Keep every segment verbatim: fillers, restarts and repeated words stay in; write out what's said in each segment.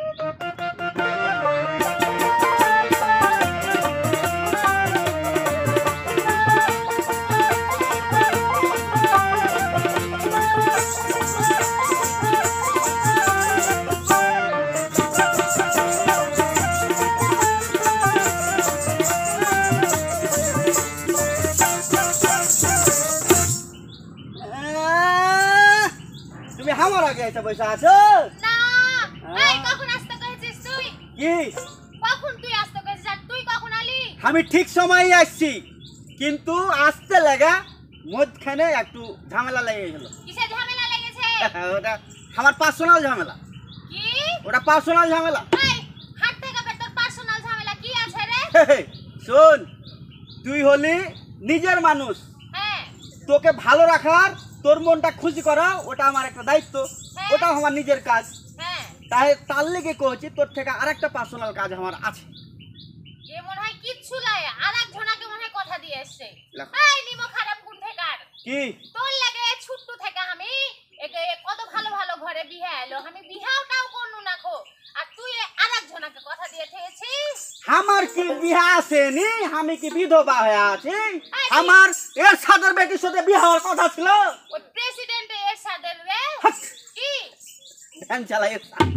বসে আছো না এই কখন আসতে কইছিস তুই কি কখন তুই আসতে কইছিস আর তুই কখন আলি আমি ঠিক সময়ই আসছি কিন্তু আসতে লাগা মধ্যখানে একটু ঝামেলা লেগে গেল কিসের ঝামেলা লেগেছে ওটা আমার পার্সোনাল ঝামেলা কি ওটা পার্সোনাল ঝামেলা এই হাত থেকে বের তোর পার্সোনাল ঝামেলা কি আছে রে শোন তুই হলি নিজের মানুষ হ্যাঁ তোকে ভালো রাখার তোর মনটা খুশি করা ওটা আমার একটা দায়িত্ব ওটাও আমার নিজের কাজ হ্যাঁ তাই তার লেগে কইছি তোর থেকে আরেকটা পার্সোনাল কাজ আমার আছে এ মনে হয় কিচ্ছু নাই আরেক জনাকে মনে হয় কথা দিয়ে আসছে এই নিমো খারাপ গুণ থেকার কি তোর লাগে ছুট্টু থেকে আমি একে কত ভালো ভালো ঘরে বিয়ে এলো আমি বিহাওটাও করনু না খো আর তুই আরেক জনাকে কথা দিয়ে থেছিস আমার কি বিয়া আছে নি আমি কি বিধবা হয়ে আছি আমার এর সাদের বেটির সাথে বিয়ে হওয়ার কথা ছিল ওই প্রেসিডেন্ট এর সাদের রে কি ভ্যান চালাই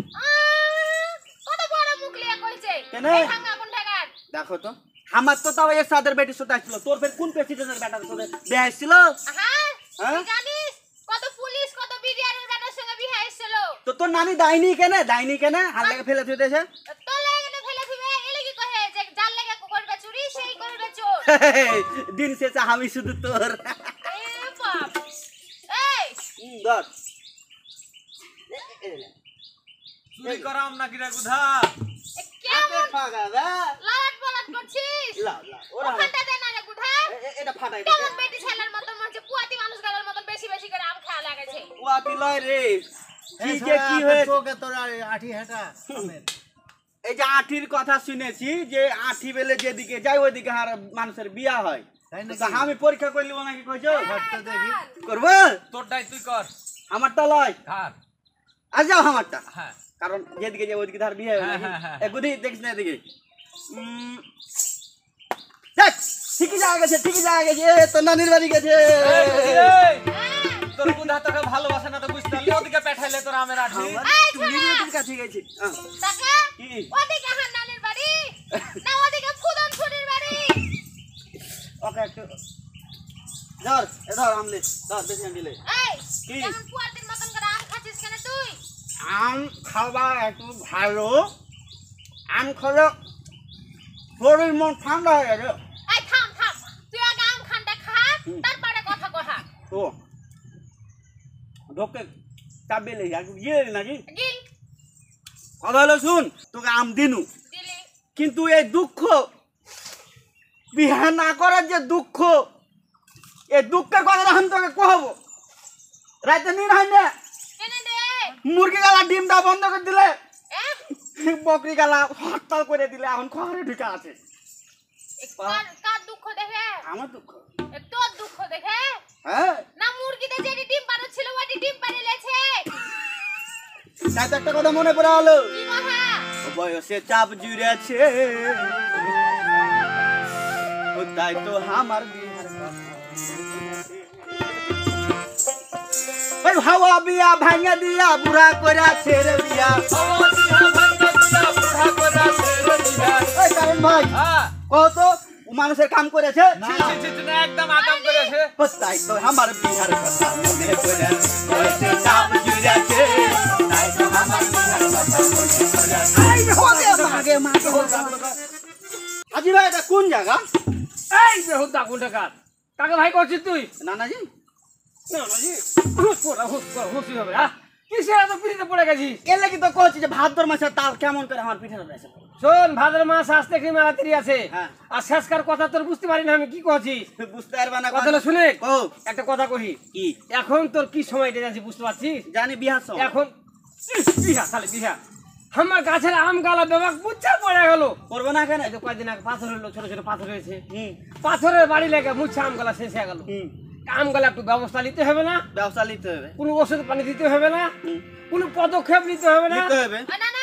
কত বড় মুখ লিয়ে কইছে কেন এই ভাঙা কোন ঢাকার দেখো তো আমার তো তাও এর সাদের বেটির সাথে আসছিল তোর ফের কোন প্রেসিডেন্টের বেটার সাথে বিয়ে হয়েছিল হ্যাঁ হ্যাঁ তুই জানিস কত পুলিশ কত বিডিআরের বেটার সঙ্গে বিয়ে হয়েছিল তো তোর নানি দাইনি কেন দাইনি কেন হাল লেগে ফেলে থুই দেছে তোর লাগে না ফেলে দিবে এলে কি কহে যে জাল লাগে করবে চুরি সেই করবে চোর দিন শেষে আমি শুধু তোর এ বাপ এই ধর চুরি করাম নাকি রে গুধা কেমন ফাগাবা লাট বলাট করছিস লা লা ওরা ওখানটা দে না রে গুঠা এটা ফাটাই কেমন বেটি ছেলের মত মনে পুয়াতি মানুষ গালের মত বেশি বেশি করে আম খাওয়া লাগেছে পুয়াতি লয় রে কি যে কি হয়েছে তোকে তোর আঠি হেটা এই যে আঠির কথা শুনেছি যে আঠি বেলে যেদিকে যাই ওইদিকে আর মানুষের বিয়া হয় আমি পরীক্ষা করে লিব নাকি কইছো দেখি করব তোরটাই তুই কর আমারটা লয় কার আজ যাও আমারটা হ্যাঁ কারণ যেদিকে যাই ওইদিকে ধার বিয়ে হয় হ্যাঁ, নাকি হ্যাঁ, হ্যাঁ। এগুদি দেখিস না এদিকে উম, দেখ ঠিকই জায়গা গেছে ঠিকই জায়গা গেছে এ, তোর নানির বাড়ি গেছে তোর গুধা তোকে ভালোবাসে না তো বুঝতে পারলি ওদিকে পাঠাইলে তোর আমের আঠি এই টুনির কাছে গেছে আহ, টাকা কি ওদিকে হান্নানের বাড়ি না ওদিকে ফুদন ফুরির বাড়ি ওকে একটু ধর এ ধর আমলে ধর বেশি দিলে এই কি? কেমন পুয়াতির মতন করে আম খাচ্ছিস কেন তুই আম খাওয়া একটু ভালো আম খেলে শরীর মন ঠান্ডা হয়ে গেছে এই থাম থাম তুই আগে আম খানটা খা তারপরে কথা কহা তো ঢোকে চাবেলে একটু গিয়ে নাকি গিল কথা হলো শুন তোকে আম দিনু দিলি কিন্তু এই দুঃখ বিহা না করার যে দুঃখ এই দুঃখের কথা আমি তোকে কহবো রাতে নিন হয় না কেন দে মুরগি গালা ডিমটা বন্ধ করে দিলে এ বকরি গালা হরতাল করে দিলে এখন খবরে ঢুকে আছে কার কার দুঃখ দেখে আমার দুঃখ এ তোর দুঃখ দেখে হ্যাঁ না মুরগিতে যেটি ডিম পাড়া ছিল ওটি ডিম পাড়ে লেছে তাই তো একটা কথা মনে পড়ে হলো কি কথা ও বয়সে চাপ জুড়েছে ও তাই তো আমার বিহার ওই হাওয়া বিয়া ভাঙা দিয়া বুড়া কইরা ছেড়ে বিয়া ওই কারণ ভাই হ্যাঁ কত মানুষের কাম করেছে একদম আকাম করেছে ও তাই তো আমার বিহার কথা মনে পড়ে বয়সে চাপ জুড়েছে তাই তো আমার বিহার কথা মনে পড়ে আই হোগে মাগে মাগে আজি ভাই এটা কোন জায়গা এই যে হুদা কোন টাকা কাকে ভাই করছিস তুই নানাজি নানাজি হুস পড়া হুস পড়া হুসি হবে হ্যাঁ কিসে এত পিড়িতে পড়ে গেছিস এর লাগি তো কইছি যে ভাদ্র মাসের তাল কেমন করে আমার পিঠে রয়েছে শোন ভাদ্র মাস আসতে কি মেলা তিরি আছে হ্যাঁ। আর শেষকার কথা তোর বুঝতে পারি না আমি কি কইছি বুঝতে পারবা না কথাটা শুনে ও একটা কথা কহি কি এখন তোর কি সময় এটা যাচ্ছে বুঝতে পারছিস জানি বিহার সব এখন ইস, বিহা খালি বিহা আমার গাছের আম গালা বেবাক বুঝা পড়ে গেল করবো না কেন এই তো কয়েকদিন আগে পাথর হলো ছোট ছোট পাথর হয়েছে হুম পাথরের বাড়ি লেগে মুছে আম গালা শেষ হয়ে গেল হুম আম গালা একটু ব্যবস্থা নিতে হবে না ব্যবসা নিতে হবে কোনো ওষুধ পানি দিতে হবে না হুম। কোনো পদক্ষেপ নিতে হবে না নিতে হবে না না হ্যাঁ?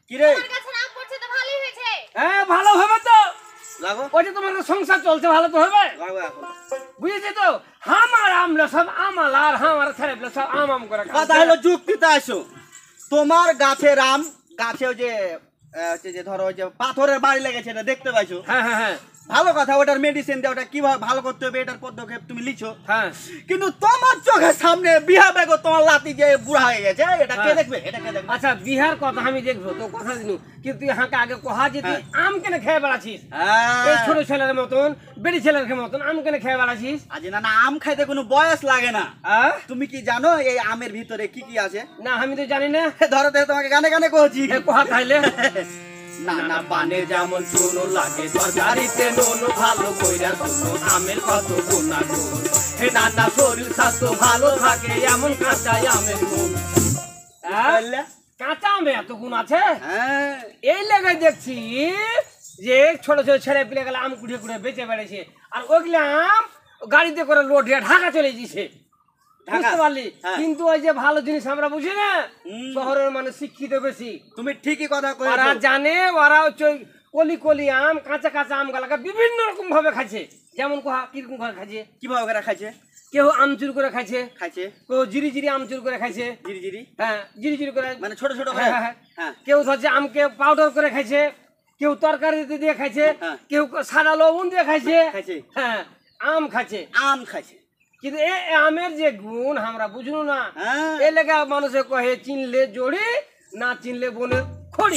কি রে তোমার গাছের আম পড়ছে তো ভালোই হয়েছে। হ্যাঁ ভালো হবে তো, লাগো ওই যে তোমার সংসার চলছে ভালো তো হবে, লাগো এখন বুঝেছি তো। আমার আমলো সব আমাল আর আমার ছেলে পেলে সব আম আম করে কথা হলো যুক্তিতে আসো। তোমার গাছের আম গাছে ওই যে আহ, হচ্ছে যে ধরো ওই যে পাথরের বাড়ি লেগেছে এটা দেখতে পাইছো, হ্যাঁ হ্যাঁ হ্যাঁ ভালো কথা, ওটার মেডিসিন দিয়ে ওটা কিভাবে ভালো করতে হবে এটার পদক্ষেপ তুমি লিখছো, হ্যাঁ কিন্তু তোমার চোখের সামনে বিহা বেগো তোমার লাতি যে বুড়া হয়ে গেছে, এটা কে হ্যাঁ। দেখবে? এটা কে দেখবে? আচ্ছা বিহার কথা আমি দেখবো তো কথা দিনু, কিন্তু তুই হাঁকে আগে কহা যে তুই হ্যাঁ। আম কেন খেয়ে বেড়াছিস, হ্যাঁ। এই ছোট ছেলের মতন বেড়ি ছেলের মতন আম কেন খেয়ে বেড়াছিস? আজ না না আম খাইতে কোনো বয়স লাগে না। আহ? তুমি কি জানো এই আমের ভিতরে কি কি আছে? না আমি তো জানি না, ধরো তো তোমাকে গানে গানে কইছি। এ কহা খাইলে নানা পানে যেমন চুনো লাগে তরকারিতে নুন ভালো কইরা শুনো আমের কত গুণাগুণ, হে নানা শরীর স্বাস্থ্য ভালো থাকে এমন কাঁচা আমের গুণ। বললে? কাঁচা আমে এত গুণ আছে, হ্যাঁ এই লেগে দেখছি যে ছোট ছোট ছেলে পেলে গেলে আম কুড়ে কুড়ে বেঁচে বেড়েছে, আর ওইগুলো আম গাড়িতে করে লোড হয়ে ঢাকা চলে গেছে, বুঝতে পারলি? হ্যাঁ। কিন্তু ওই যে ভালো জিনিস আমরা বুঝি না, হুম। শহরের মানুষ শিক্ষিত বেশি, তুমি ঠিকই কথা ওরা কইছো। জানে, ওরা হচ্ছে ওই কলি কলি আম কাঁচা কাঁচা আম গালাকে বিভিন্ন রকম ভাবে খাচ্ছে, যেমন কোহা কিরকম করে খাচ্ছে, কিভাবে করে খাইছে? কেউ আমচুর করে খাচ্ছে, খাইছে কেউ জিরি জিরি আমচুর করে খাইছে, জিরি জিরি হ্যাঁ জিরি জিরি করে, মানে ছোট ছোট করে। হ্যাঁ, হ্যাঁ, হ্যাঁ। হ্যাঁ কেউ হচ্ছে আমকে পাউডার করে খাইছে, কেউ তরকারিতে দিয়ে খাইছে, হ্যাঁ। কেউ সাদা লবণ দিয়ে খাইছে, খাইছে। হ্যাঁ আম খাচ্ছে, আম খাইছে। কিন্তু এ এ আমের যে গুণ আমরা বুঝলু না, হ্যাঁ। এ লেগে মানুষে কহে চিনলে জড়ি না চিনলে বোনের খড়ি।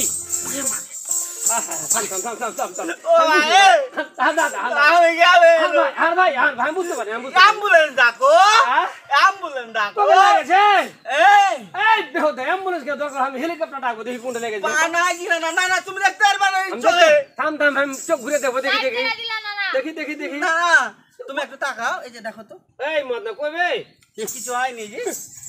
আহা, থাম, থাম, থাম, থাম, থাম, থাম। ও ভাই, এ! হ্যাঁ, দাদা, হ্যাঁ, দাদা। আমি গেলে হ্যাঁ ভাই, হ্যাঁ ভাই, হ্যাঁ ভাই, বুঝতে পারি, আমি বুঝতে পারি। অ্যাম্বুলেন্স ডাকো, হ্যাঁ? অ্যাম্বুলেন্স ডাকো। কবে লেগেছে? এই এই দেখো তো, অ্যাম্বুলেন্সকে দরকার, আমি হেলিকপ্টার ডাকবো, দেখি কোনটা লেগেছে। না কি না না না তুমি দেখতে পারবে না আমি চলে। দেখতে- থাম, থাম, আমি চোখ ঘুরে দেখবো, দেখি, দেখি, লাইট দিলা না না। দেখি, দেখি, দেখি। না না তুমি একটু তাকাও, এই যে দেখো তো এই মদনা কবে কিছু হয়নি যে।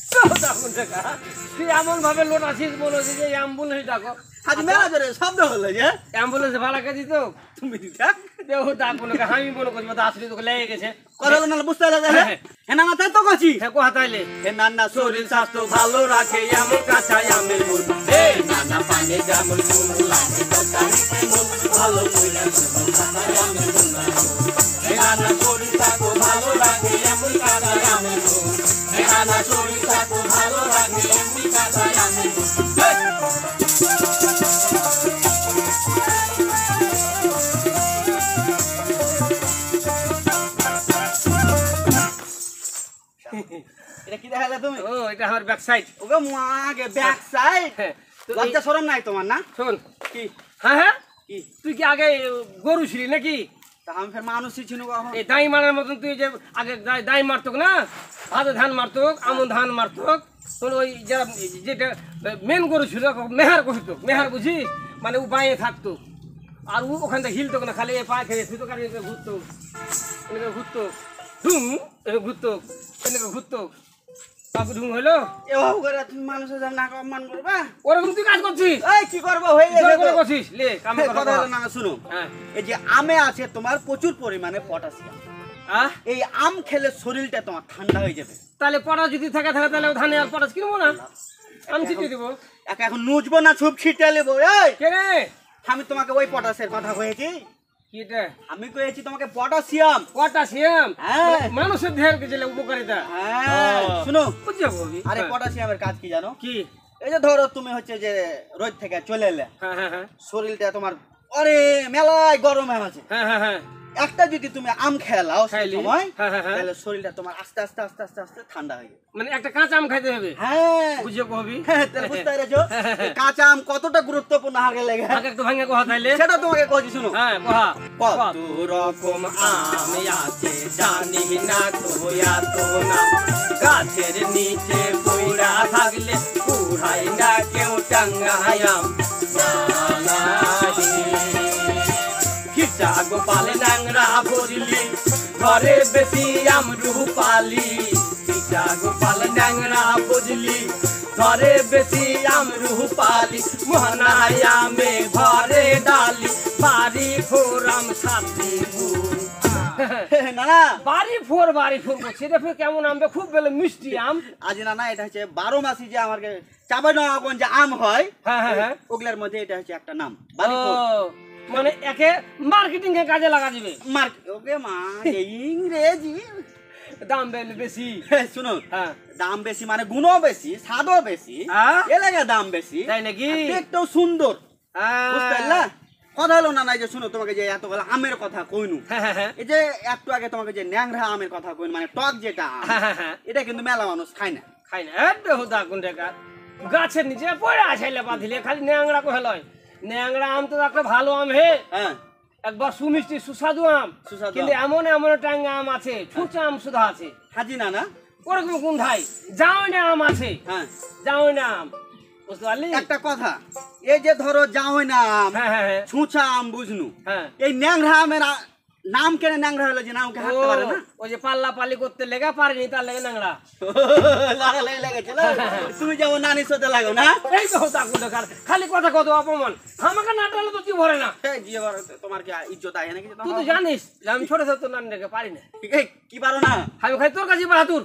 তুই এমন ভাবে লোট আছিস মনে হচ্ছে যে অ্যাম্বুলেন্স ডাকো, আজ মেলা জোরে শব্দ হলো যে অ্যাম্বুলেন্স ভাড়া কে দিত তুমি দিতা দেখো ডাক মনে করে আমি মনে করছি আসলে তোকে লেগে গেছে। কথা হলো না বুঝতে পারলে যে হ্যাঁ না তাই তো কইছি। হ্যাঁ কোহা তাইলে হে নান্না শরীর স্বাস্থ্য ভালো রাখে এমন কাঁচা আমের গুণ, হে নানা পানে যেমন চুন লাগে তরকারিতে নুন ভালো কইরা শুনো কাঁচা আমের গুণ, হে নানা শরীর স্বাস্থ্য ভালো রাখে এমন কাঁচা আমের গুণ, হে নানা শরীর স্বাস্থ্য ভালো রাখে এমন কাঁচা আমের গুণ। এটা কি দেখালে তুমি? ও এটা আমার ব্যাক সাইড। ওকে মাগে ব্যাক সাইড। হ্যাঁ তো এই- লজ্জা শরম নাই তোমার না? শোন কি হ্যাঁ হ্যাঁ কি তুই কি আগে গরু ছিলি নাকি? তা আমি ফের মানুষই ছিল কখন? এই দাই মারার মতন তুই যে আগে দাই- দাই মারতক না, ভালো ধান মারতক, আমন ধান মারতক, তোর ওই যারা যেটা মেন গরু ছিল মেহার কহিত, মেহার বুঝিস মানে ও বাঁয়ে থাকতো আর ও ওখান থেকে হিলতো না, খালি পা খেয়ে শুধু কারণ ঘুরতো এনেকে ঘুরতো ঢুম এনে ঘুরতো এনেকে ঘুরতো বাবু ঢুম হইলো এভাবে করে তুমি মানুষের যেমন নাক অপমান করবা? ওরকম তুই কাজ করছিস, এই কি করবো হয়ে গেছে জোর করে তো। করছিস লে কামে এই কথা কথা বল। হলো না শুনো, হ্যাঁ এই যে আমে আছে তোমার প্রচুর পরিমাণে পটাশিয়াম, আহ এই আম খেলে শরীরটা তোমার ঠান্ডা হয়ে যাবে। তাহলে পটাশ যদি থাকে থাকে তাহলে ধানে আর পটাশ কিনবো না, আমি ছিটিয়ে দেবো। একা এখন নুচবো না ছুপ ছিটে নেবো। এই কে রে আমি তোমাকে ওই পটাশের কথা কয়েছি, কি এটা আমি কয়েছি তোমাকে পটাশিয়াম। পটাশিয়াম হ্যাঁ। মানুষের দেহের কিছু উপকারিতা। হ্যাঁ ও। শুনো, বুঝতে পারবি আরে পটাশিয়ামের কাজ কি জানো? কি এই যে ধরো তুমি হচ্ছে যে রোদ থেকে চলে এলে, হ্যাঁ হ্যাঁ হ্যাঁ শরীরটা তোমার অরে মেলায় গরম হয়ে আছে, হ্যাঁ হ্যাঁ হ্যাঁ একটা যদি তুমি আম খেলাও সেই খাইলি? সময়, হ্যাঁ, হ্যাঁ, হ্যাঁ। তাহলে শরীরটা তোমার আস্তে আস্তে আস্তে আস্তে আস্তে ঠান্ডা হয়ে যাবে। মানে একটা কাঁচা আম খাইতে হবে, হ্যাঁ বুঝিয়ে কবি হ্যাঁ, তাহলে বুঝতে পেরেছো এই কাঁচা আম কতটা গুরুত্বপূর্ণ আগে লেগে, আগে একটু ভাঙে কোহা তাইলে। সেটা তোমাকে কইছি শুনো। হ্যাঁ কোহা কত রকম আম আছে জানি না তো এত নাম, গাছের নিচে পইড়া থাকলে কুড়াই না কেউ টাঙ্গায় আম খিচা গোপাল ন্যাংরা বললি ঘরে বেশি আম রূপালি, খিচা গোপাল ন্যাংরা বুঝলি ঘরে বেশি আম রূপালি, মোহনায় আমে ঘরে ডালি বাড়ি ফোরাম সাথী না না বাড়ি ফোর বাড়ি ফোর করছে এটা ফের কেমন আম বে? খুব বেলে মিষ্টি আম। আজ না না এটা হচ্ছে বারো মাসি যে আমার চাঁপাইনবাবগঞ্জ যে আম হয় হ্যাঁ হ্যাঁ হ্যাঁ ওগুলার মধ্যে এটা হচ্ছে একটা নাম ও, বাড়িপুর মানে একে মার্কেটিং এর কাজে লাগা যাবে। মার্কেট ওকে মা এই ইংরেজি দাম বেলে বেশি। শুনো হ্যাঁ দাম বেশি মানে গুণও বেশি স্বাদও বেশি হ্যাঁ? এ লাগে দাম বেশি তাই নাকি? আর দেখতেও সুন্দর হ্যাঁ। বুঝতে পারলা কথা হলো না নাই যে শুনো তোমাকে যে এতগুলো আমের কথা কইনু হ্যাঁ হ্যাঁ হ্যাঁ এই যে একটু আগে তোমাকে যে ন্যাংরা আমের কথা কইন মানে টক যেটা আম, হ্যাঁ হ্যাঁ হ্যাঁ এটা কিন্তু মেলা মানুষ খায় না খাই না এ হুদা কোন টাকা গাছের নিচে পড়ে আছাইলে বাঁধিলে খালি ন্যাংরা কহে লয়। ন্যাংরা আম তো একটা ভালো আম হে, হ্যাঁ একবার সুমিষ্টি সুস্বাদু আম, সুস্বাদু কিন্তু আম। এমন এমন টাঙ্গা আম আছে, ছুঁচা আম শুধু আছে। হাজি না না ওরকম কোন ভাই যাওয়া আম আছে, হ্যাঁ যাওয়া আম, বুঝতে পারলি? একটা কথা এই যে ধরো যাওই না আম হ্যাঁ হ্যাঁ হ্যাঁ ছুঁচা আম বুঝনু হ্যাঁ এই ন্যাংরা আমের আ- নাম কেন ন্যাংরা হলো যে নামকে হাঁটতে পারে না ও, ওই যে পাল্লা পাল্লি করতে লেগে পারেনি তার লেগে ন্যাংরা। লাগালাই লেগেছিল তুমি যেমন নানি সাথে লাগো না এই তো হুদা কোন টাকা খালি কথা কত অপমান, আমাকে নাটালে তো তুই ভরে না। এই যে এবার তোমার কি ইজ্জত আয় নাকি তুই তো জানিস যে আমি ছোট ছোট নানি রেখে পারি না, এই, কি পারো না আমি খাই তোর কাছে বাহাদুর,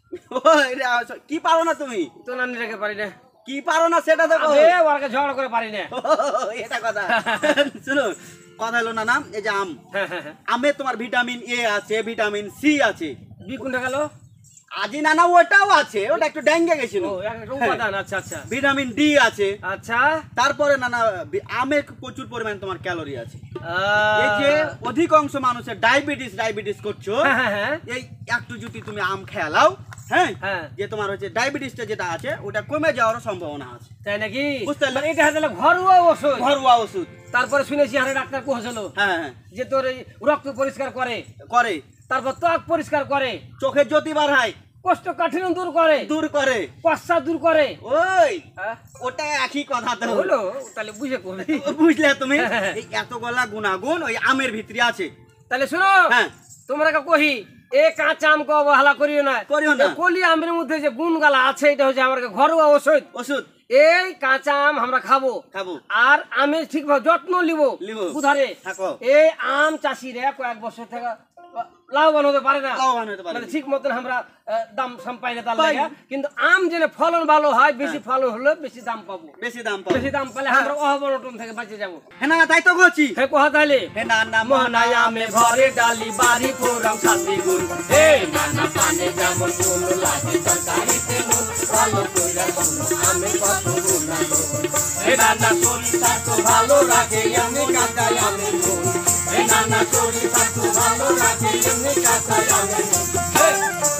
ওই রে, আচ্ছা, কি পারো না তুমি তোর নানি রেখে পারি না, কি পারো না সেটা দেখো আবে ওরকে ঝগড়া করে পারি না। এটা কথা শুনো কথা হলো না নাম এই যে আম হ্যাঁ হ্যাঁ হ্যাঁ আমে তোমার ভিটামিন এ আছে ভিটামিন সি আছে বি কোনটা গেল? আজি না না ওটাও আছে ওটা একটু ড্যাঙ্গে গেছিল ও একটা উপাদান, আচ্ছা আচ্ছা ভিটামিন ডি আছে আচ্ছা। তারপরে না না বি- আমে প্রচুর পরিমাণে তোমার ক্যালোরি আছে আহ, এই যে অধিকাংশ মানুষের ডায়াবেটিস ডায়াবেটিস করছো হ্যাঁ হ্যাঁ হ্যাঁ এই একটু যদি তুমি আম খেলাও হ্যাঁ হ্যাঁ যে তোমার হচ্ছে ডায়াবেটিসটা যেটা আছে ওটা কমে যাওয়ার সম্ভাবনা আছে তাই নাকি? বুঝতে পারলে? মানে এটা তাহলে ঘরোয়া ওষুধ। ঘরোয়া ওষুধ তারপরে শুনেছি আরে ডাক্তার কোহছিল হ্যাঁ হ্যাঁ যে তোর এই রক্ত পরিষ্কার করে, করে তারপর ত্বক পরিষ্কার করে, চোখের জ্যোতি বাড়ায় কোষ্ঠকাঠিন্য দূর করে, দূর করে পশ্চাৎ দূর করে। ওই হ্যাঁ? ওটা একই কথা তো হলো তাহলে বুঝে করবি। বুঝলে তুমি হ্যাঁ। এই এতগুলা গুণাগুণ ওই আমের ভিতরে আছে তাহলে শোনো হ্যাঁ তোমরা কে কহি এ কাঁচা আমকে অবহেলা করিও না, করিও না। এ কলি আমের মধ্যে যে গুণ গালা আছে এটা হচ্ছে আমার ঘরোয়া ওষুধ। ওষুধ এই কাঁচা আম আমরা খাবো খাবো আর আমের ঠিকভাবে যত্ন লিব লিব। বুধারে থাকো এই আম চাষিরা কয়েক বছর থেকে লাভবান হতে পারে না, লাভবান হতে পারে মানে না। ঠিক মতন আমরা আহ, দাম সাম পাই না তার পাই। লাগা, কিন্তু আম যেন ফলন ভালো হয় বেশি ফলন হলে বেশি দাম পাবো, বেশি দাম পাবো বেশি দাম পেলে আমরা অবনটন থেকে বাঁচে যাবো। হ্যাঁ না তাই তো করছি হে কোহা তাইলে হ্যাঁ না না মহানায় আমে ঘরে ডালি বাড়ি ফোরাম সাথে গুণ, এই নানা পানে যেমন গুণ লাগে তরকারিতে নুন, ভালো কইরা শুনো আমে কত গুণ আছে, এই নানা সরিষা তো ভালো রাখে এমনি কাঁচায় আমের গুণ, এই নানা সরিষা তো ভালো রাখে এমনি কাঁচায় আমের গুণ।